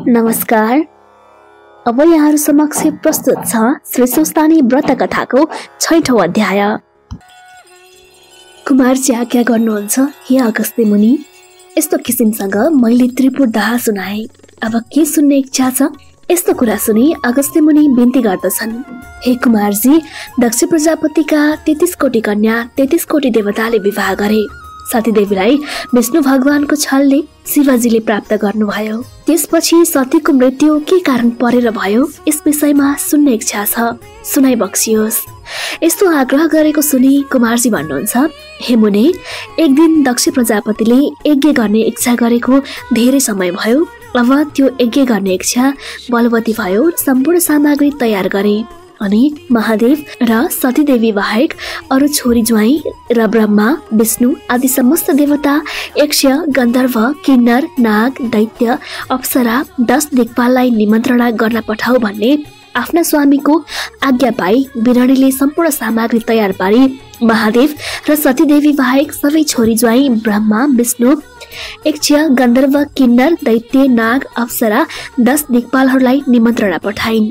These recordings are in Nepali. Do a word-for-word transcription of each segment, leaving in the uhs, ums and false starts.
नमस्कार। अब यहाँहरु समक्ष प्रस्तुत छ श्री सुस्तानी व्रत कथाको छैठौं अध्याय। कुमारजी आज्ञा गर्नुहुन्छ हे अगस्त्य मुनि। यस्तो किसिमसँग मैले त्रिपुर दाह सुनाए। अब के सुन्ने इच्छा छ? यस्तो कुरा सुनि अगस्त्य मुनि बिन्ती गर्दछन्। हे कुमारजी, दक्ष प्रजापतिका तेत्तीस कोटी कन्या तेत्तीस कोटी देवताले विवाह गरे। सतीदेवीलाई विष्णु भगवानको छलले शिवजीले प्राप्त गर्नुभयो। त्यसपछि सतीको मृत्यु के कारण परेर भयो, यस विषयमा सुन्ने इच्छा छ, सुनाइ बक्सियोस्। यस्तो आग्रह गरेको सुनि कुमारजी भन्नुहुन्छ, हे मुने, एक दिन दक्ष प्रजापतिले यज्ञ गर्ने इच्छा गरेको धेरै समय भयो। अब त्यो यज्ञ गर्ने इच्छा बलवती भयो। सम्पूर्ण सामग्री तयार गरे अनि महादेव र सतीदेवी बाहेक अरु छोरी ज्वाइँ र ब्रह्मा विष्णु आदि समस्त देवता, यक्ष, गन्धर्व, किन्नर, नाग, दैत्य, अप्सरा, दश दिक्पाललाई निमन्त्रणा गर्न पठाऊ भन्ने आफ्ना स्वामीको आज्ञा पाई बिराडीले सम्पूर्ण सामग्री तयार पारी महादेव र सतीदेवी बाहेक सबै छोरी ज्वाइँ ब्रह्मा विष्णु यक्ष, गन्धर्व, किन्नर, दैत्य, नाग, अप्सरा, दश दिक्पालहरूलाई निमन्त्रणा पठाइन्।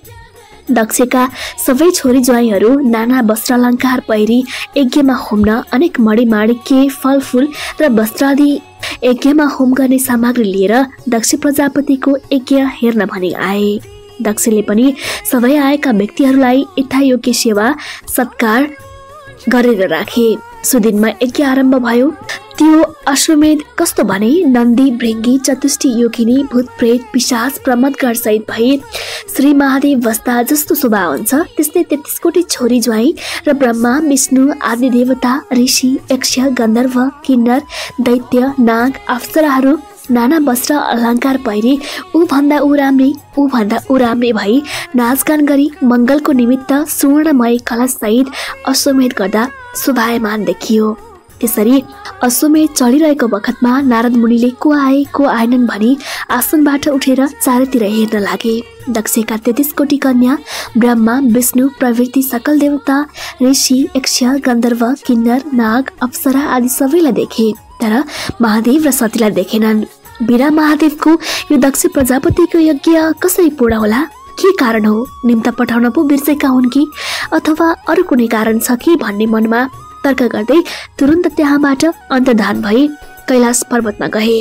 दक्षका सबै छोरी ज्वाइँहरू नाना वस्त्रालङ्कार पहिरी यज्ञमा होम्न अनेक मणिमाणिक्य फलफूल र वस्त्रादि यज्ञमा होम गर्ने सामग्री लिएर दक्ष प्रजापतिको यज्ञ हेर्न भनी आए। दक्षले पनि सबै आएका व्यक्तिहरूलाई यथायोग्य सेवा सत्कार गरेर राखे। सुदिनमा यज्ञ आरम्भ भयो। त्यो अश्वमेध कस्तो भने नन्दी, भृङ्गी, चतुष्टी योगिनी, भूत प्रेत, पिशाच, प्रमदगण सहित भई श्री महादेव बस्दा जस्तो शोभा हुन्छ त्यस्तै तेत्तीस कोटी छोरी ज्वाइँ र ब्रह्मा विष्णु आदि देवता, ऋषि, यक्ष, गन्धर्व, किन्नर, दैत्य, नाग, अप्सराहरू नाना वस्त्र अलङ्कार पहिरी ऊ भन्दा ऊ राम्री ऊ भन्दा ऊ राम्री भई नाचगान गरी मङ्गलको निमित्त सुवर्णमय कलश सहित अश्वमेध गर्दा शोभायमान देखियो। त्यसरी अश्वमेध चलिरहेको बखतमा नारद मुनिले को आए को आएनन् भनी आसनबाट उठेर चारैतिर हेर्न लागे। दक्षका तेत्तीस कोटी कन्या ब्रह्मा विष्णु प्रभृति सकल देवता, ऋषि, यक्ष, गन्धर्व, किन्नर, नाग, अप्सरा आदि सबैलाई देखे, तर महादेव र सतीलाई देखेनन्। बिना महादेवको यो दक्ष प्रजापतिको यज्ञ कसरी पूर्ण होला? के कारण हो? निम्ता पठाउन पो बिर्सेका हुन् कि अथवा अरू कुनै कारण छ कि भन्ने मनमा तर्क गर्दै तुरुन्त त्यहाँबाट अन्तर्धान भई कैलाश पर्वतमा गए।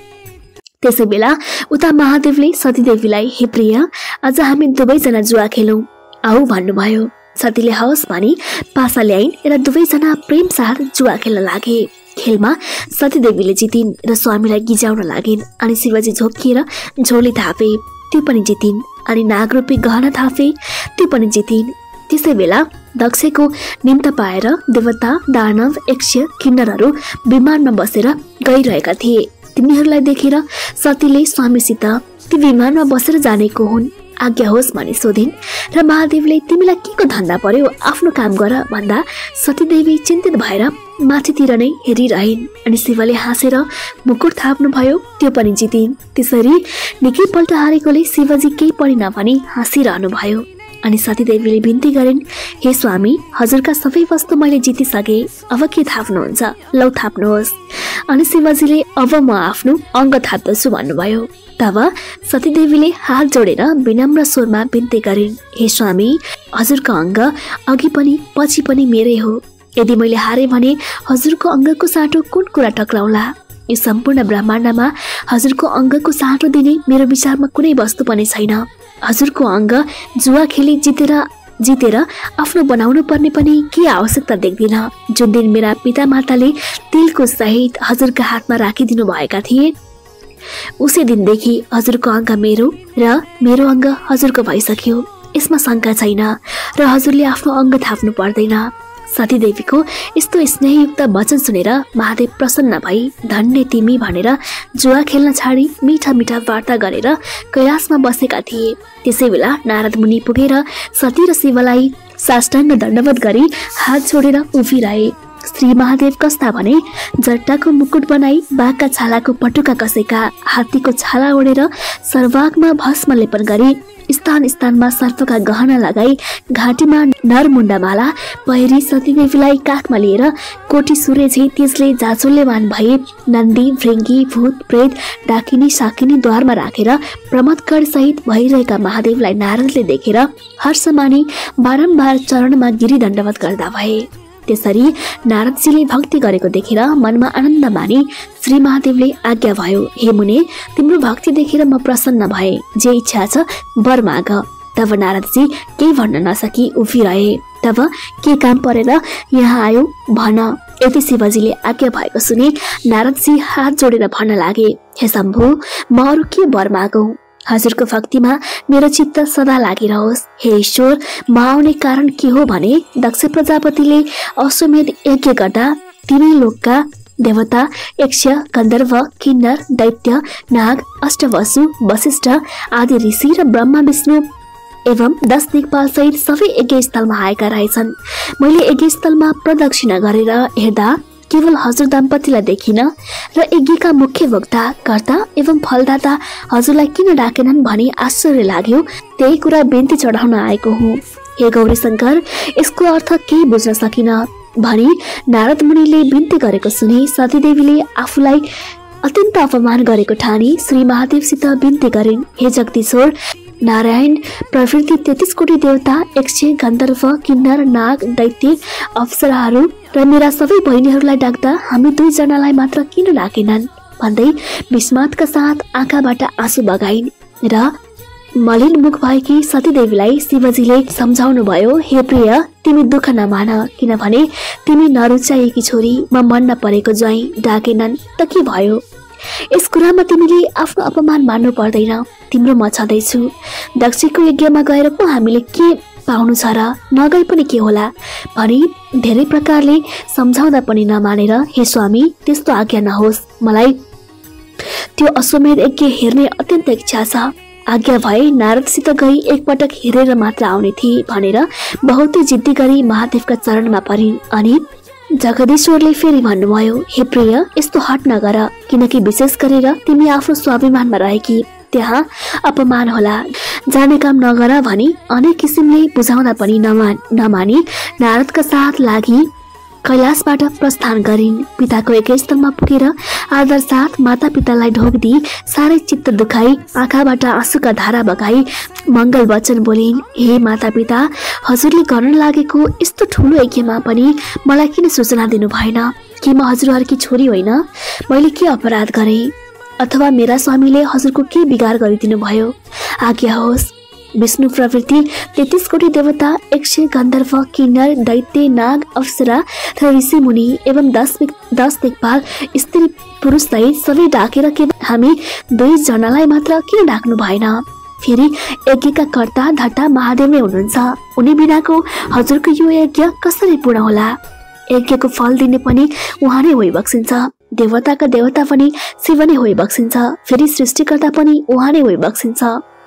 त्यसै बेला उता महादेवले सतीदेवीलाई, हे प्रिय, आज हामी दुवैजना जुवा खेलौं, आऊ भन्नुभयो। सतीले हवस् भनी पासा ल्याइन् र दुवैजना प्रेमसाथ जुवा खेल्न लागे। खेलमा सतीदेवीले जितिन् र स्वामीलाई गिजाउन लागिन् अनि शिवजी झोकिएर झोली थापे, त्यो पनि जितिन् अनि नागरूपी गहना थापे, त्यो पनि जितिन्। त्यसै बेला दक्षको निम्ता पाएर देवता, दानव, यक्ष, किन्नरहरू विमानमा बसेर गइरहेका थिए। तिनीहरूलाई देखेर सतीले स्वामीसित ती विमानमा बसेर जानेको हुन्, आज्ञा होस् भनी सोधिन् र महादेवले तिमीलाई के को धन्दा पर्यो, आफ्नो काम गर भन्दा सतीदेवी चिन्तित भएर माथितिर नै हेरिरहिन् अनि शिवले हाँसेर मुकुट थाप्नु भयो, त्यो पनि जितिन्। त्यसरी निकै पल्ट हारेकोले शिवजी केही पनि नभनी हाँसिरहनु भयो अनि सतीदेवीले बिन्ती गरिन्, हे स्वामी, हजुरका सबै वस्तु मैले जितिसके, अब के थाप्नुहुन्छ? लौ थाप्नुहोस्। अनि शिवजीले अब म आफ्नो अङ्ग थाप्दछु भन्नुभयो। तब सतीदेवीले हात जोडेर विनम्र स्वरमा बिन्ती गरिन्, हे स्वामी, हजुरको अङ्ग अघि पनि पछि पनि मेरै हो। यदि मैले हारे भने हजुरको अङ्गको साटो कुन कुरा टक्राउला? यो सम्पूर्ण ब्रह्माण्डमा हजुरको अङ्गको साटो दिने मेरो विचारमा कुनै वस्तु पनि छैन। हजुरको अङ्ग जुवा खेली जितेर जितेर आफ्नो बनाउनु पर्ने पनि के आवश्यकता देख्दिन। जुन दिन मेरा पिता माताले तिलको सहित हजुरका हातमा राखिदिनु भएका थिए, उसै दिनदेखि हजुरको अङ्ग मेरो र मेरो अङ्ग हजुरको भइसक्यो। यसमा शङ्का छैन र हजुरले आफ्नो अङ्ग थाप्नु पर्दैन। सतीदेवीको यस्तो स्नेहयुक्त वचन सुनेर महादेव प्रसन्न भई धन्य तिमी भनेर जुवा खेल्न छाडी मिठा मिठा वार्ता गरेर कैलाशमा बसेका थिए। त्यसै बेला नारद मुनि पुगेर सती र शिवलाई साष्टाङ्ग दण्डवत गरी हात जोडेर उभिरहे। श्री महादेव कस्ता भने जट्टाको मुकुट बनाई बाघका छालाको पटुका कसेका, हात्तीको छाला ओढेर सर्वागमा भस्म लेपन गरी स्थान स्थानमा सर्पका गहना लगाई घाँटीमा नरमुण्डमाला पहिरी सतीदेवीलाई काखमा लिएर कोटी सूर्य झै त्यसले जाचुल्यमान भई नन्दी भृङ्गी भूत प्रेत डाकिनी साकिनी द्वारमा राखेर प्रमदगढ सहित भइरहेका महादेवलाई नारदले देखेर हर्ष मानी बारम्बार चरणमा गिरी दण्डवत गर्दा भए। त्यसरी नारदजीले भक्ति गरेको देखेर मनमा आनन्द मानी श्री महादेवले आज्ञा भयो, हे मुने, तिम्रो भक्ति देखेर म प्रसन्न भए, जे इच्छा छ वर माग। तब नारदजी केही भन्न नसकी उभिरहे। तब के काम परेर यहाँ आयो भन। यति शिवजीले आज्ञा भएको सुने नारदजी हात जोडेर भन्न लागे, हे शम्भु, म अरू के वर मागौं? हजुरको भक्तिमा मेरो चित्त सदा लागिरहोस्। हे ईश्वर, म आउने कारण के हो भने दक्ष प्रजापतिले अश्वमेध यज्ञ गर्दा तीनै लोकका देवता, यक्ष, गन्धर्व, किन्नर, दैत्य, नाग, अष्टवसु, वशिष्ठ आदि ऋषि र ब्रह्मा विष्णु एवं दश दिक्पाल सहित सबै यज्ञ स्थलमा आएका रहेछन्। मैले यज्ञ स्थलमा प्रदक्षिणा गरेर हेर्दा केवल हजुर दम्पतिलाई देखिन र यज्ञका मुख्य वक्ता, कर्ता एवं फलदाता हजुरलाई किन डाकेनन् भनी आश्चर्य लाग्यो। त्यही कुरा बिन्ती चढाउन आएको हुँ। हे गौरी शंकर, यसको अर्थ केही बुझ्न सकिन भनी नारद मुनिले बिन्ती गरेको सुनि सतीदेवीले आफूलाई अत्यन्त अपमान गरेको ठानी श्री महादेवसित बिन्ती गरिन्, हे जगदीश्वर, नारायण प्रभृति तेत्तीस कोटी देवता, यक्ष, गन्धर्व, किन्नर, नाग, दैत्य, अप्सराहरू र मेरा सबै बहिनीहरूलाई डाक्दा हामी दुईजनालाई मात्र किन डाकेनन् भन्दै विस्मातका साथ आँखाबाट आँसु बगाइन् र मलिन मुख भएकी सतीदेवीलाई शिवजीले सम्झाउनु भयो, हे प्रिय, तिमी दुःख नमान, किनभने तिमी नरुचाएकी छोरी म मन नपरेको ज्वाइँ डाकेनन् त के भयो? यस कुरामा तिमीले आफ्नो अपमान मान्नु पर्दैन। तिम्रो म छँदैछु। दक्षको यज्ञमा गएर पो हामीले के पाउनु छ र, नगए पनि के होला भनी धेरै प्रकारले सम्झाउँदा पनि नमानेर, हे स्वामी, त्यस्तो आज्ञा नहोस्, मलाई त्यो अश्वमेध यज्ञ हेर्ने अत्यन्त इच्छा छ। आज्ञा भए नारदसित गई एकपटक हेरेर मात्र आउने थिए भनेर बहुतै जिद्दी गरी महादेवका चरणमा परिन्। अनि जगदीश्वरले फेरि भन्नुभयो, हे प्रिय, यस्तो हट नगर, किनकि विशेष गरेर तिमी आफ्नो स्वाभिमानमा रहेकी त्यहाँ अपमान होला, जाने काम नगर भनी अनेक किसिमले बुझाउँदा पनि नमान नमानी नारदका साथ लागि कैलाशबाट प्रस्थान गरिन्। पिताको एकस्थलमा पुगेर आदर साथ माता पितालाई ढोक दिई साह्रै चित्त दुखाई आँखाबाट आँसुका धारा बगाई मंगल वचन बोलिन्, हे माता पिता, हजुरले गर्न लागेको यस्तो ठुलो यज्ञमा पनि मलाई किन सूचना दिनु भएन? के म हजुरहरूकी छोरी होइन? मैले के अपराध गरेँ अथवा मेरा स्वामीले हजुरको के बिगार गरिदिनु भयो? आज्ञा होस्। विष्णु प्रवृत्ति तेत्तीस कोटी देवता, यक्ष, गन्धर्व, किन्नर, दैत्य, नाग, अप्सरा र ऋषि मुनि एवं दस दस दिक्पाल स्त्री पुरुष सहित सबै डाकेर के हामी दुई जनालाई मात्र किन डाक्नु भएन? फेरि यज्ञका कर्ता धर्ता महादेव नै हुनुहुन्छ। उनी बिनाको हजुरको यो यज्ञ कसरी पूर्ण होला? यज्ञको फल दिने पनि उहाँ नै होइ बक्सिन्छ। देवताका देवता पनि शिव नै होइ बक्सिन्छ। फेरि सृष्टिकर्ता पनि उहाँ नै होइ बक्सिन्छ।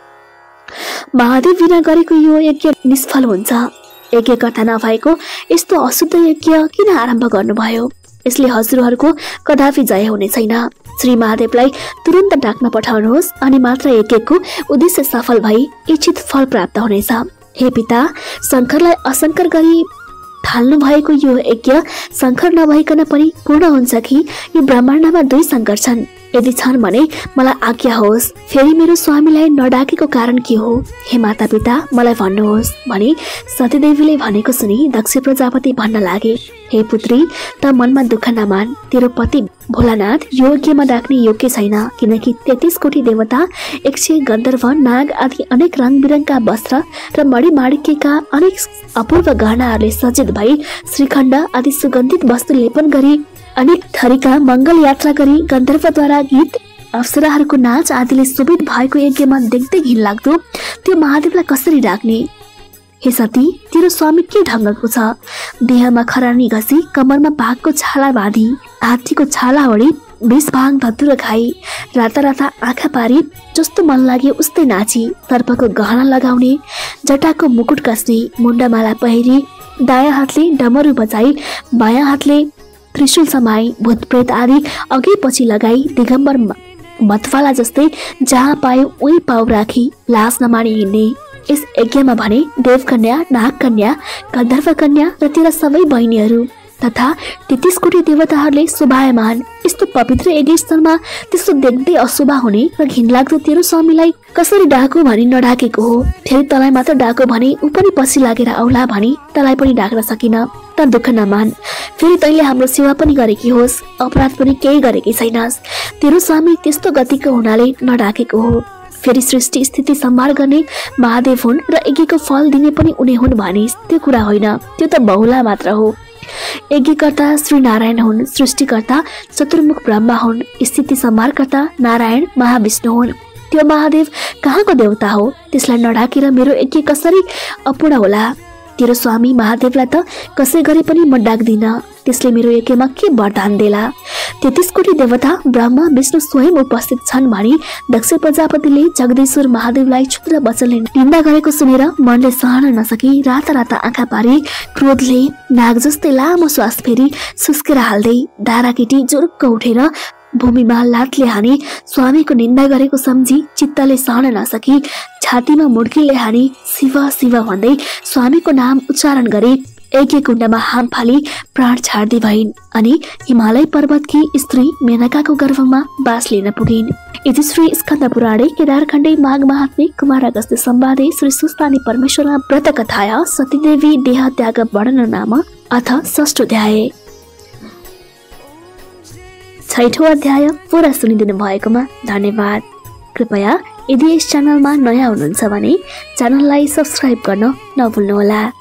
महादेव बिना गरेको यो यज्ञ निष्फल हुन्छ। यज्ञकर्ता नभएको यस्तो अशुद्ध यज्ञ किन आरम्भ गर्नुभयो? यसले हजुरहरूको कदापि जय हुने छैन। श्री महादेवलाई तुरन्त डाक्न पठाउनुहोस् अनि मात्र यज्ञको उद्देश्य सफल भई इच्छित फल प्राप्त हुनेछ। हे पिता, शंकरलाई असंकर गरी थाल्नु भएको यो यज्ञ शंकर नभइकन पनि पूर्ण हुन्छ कि यो ब्रह्माण्डमा दुई शंकर छन्? यदि छन् भने मलाई आज्ञा होस्। फेरि मेरो स्वामीलाई नडाकेको कारण के हो? हे माता पिता, मलाई भन्नुहोस् भनी सतीदेवीले भनेको सुनि दक्ष प्रजापति भन्न लागे, हे पुत्री, त मनमा दुःख नमान। तेरो पति भोलानाथ यो यज्ञमा डाक्ने योग्य छैन, किनकि तेत्तीस कोटी देवता, यक्ष, गन्धर्व, नाग आदि अनेक रंग बिरङका वस्त्र र मणि माणिक्यका अनेक अपूर्व गहनाहरूले सज्जित भई श्रीखण्ड आदि सुगन्धित वस्तु लेपन गरी अनेक थरीका मंगल यात्रा गरी गन्धर्वद्वारा गीत अप्सराहरूको नाच आदिले शोभित भएको यज्ञमा देख्दै घिन लाग्दो त्यो महादेवलाई कसरी डाक्ने? हे सती, तेरो स्वामी के ढङ्गको छ? देहमा खरानी घसी कमरमा बाघको छाला बाँधी हात्तीको छाला ओढी विष भाङ धतुरो खाई राता राता आँखा पारी जस्तो मन लाग्यो उस्तै नाची सर्पको गहना लगाउने, जटाको मुकुट कस्ने, मुण्डमाला पहिरी दायाँ हातले डमरू बजाई बायाँ हातले त्रिशूल समाई भूतप्रेत आदि अघि पछि लगाई दिगम्बर मतवाला जस्तै जहाँ पायो उही पाउ राखी लास नमानी हिँड्ने। यस यज्ञमा भने देवकन्या, नागकन्या, गन्धर्व कन्या र तेरा सबै बहिनीहरू तथा तेत्तीस कोटी देवताहरूले शोभायमान यस्तो पवित्र यज्ञ स्थलमा त्यस्तो देख्दै अशोभा हुने र घिनलाग्दो तेरो स्वामीलाई कसरी डाको भनी नडाकेको हो। फेरि तँलाई मात्र डाको भने ऊ पनि पछि लागेर आउला भनी तँलाई पनि डाक्न सकिन। त दुःख नमान। फेरि तैँले हाम्रो सेवा पनि गरेकी होस्, अपराध पनि केही गरेकी छैनस्। तेरो स्वामी त्यस्तो गतिको हुनाले नडाकेको हो। फेरि सृष्टि स्थिति सम्हार गर्ने महादेव हुन् र यज्ञको फल दिने पनि उनी हुन् भनिस् त्यो कुरा होइन, त्यो त बहुला मात्र हो। यज्ञकर्ता श्री नारायण हुन्, सृष्टिकर्ता चतुर्मुख ब्रह्मा हुन्, स्थिति सम्हारकर्ता नारायण महाविष्णु हुन्। त्यो महादेव कहाँको देवता हो? त्यसलाई नढाकेर मेरो यज्ञ कसरी अपूर्ण होला? तेरो स्वामी महादेवलाई त कसै गरे पनि म डाक्दिन, त्यसले मेरो यज्ञमा के वरदान देला? तेत्तीस कोटी देवता ब्रह्मा विष्णु स्वयं उपस्थित छन् भनी दक्ष प्रजापतिले जगदीश्वर महादेवलाई क्षुद्र वचनले निन्दा गरेको सुनेर मनले सहन नसकी राता राता आँखा पारी क्रोधले नाग जस्तै लामो श्वास फेरि सुस्केर हाल्दै दाराकेटी जुरुक्क उठेर भूमिमा लातले हानी स्वामीको निन्दा गरेको सम्झी चित्तले सहन नसकी छातीमा मुड्कीले हानी शिव शिव भन्दै स्वामीको नाम उच्चारण गरी यज्ञ कुण्डमा हाम फाली प्राण छाड्दै भइन् अनि हिमालय पर्वतकी स्त्री मेनकाको गर्भमा बास लिन पुगिन्। इति श्री स्कन्द पुराणे केदारखण्डे माघ महात्म्ये कुमार अगस्त्य संवादे श्री सुस्तानी परमेश्वर व्रत कथाया सतीदेवी देह त्याग वर्णन नाम अथ षष्ठोऽध्याय। छैठौं अध्याय पुरा सुनिदिनु भएकोमा धन्यवाद। कृपया यदि यस च्यानलमा नयाँ हुनुहुन्छ भने च्यानललाई सब्स्क्राइब गर्न नभुल्नुहोला।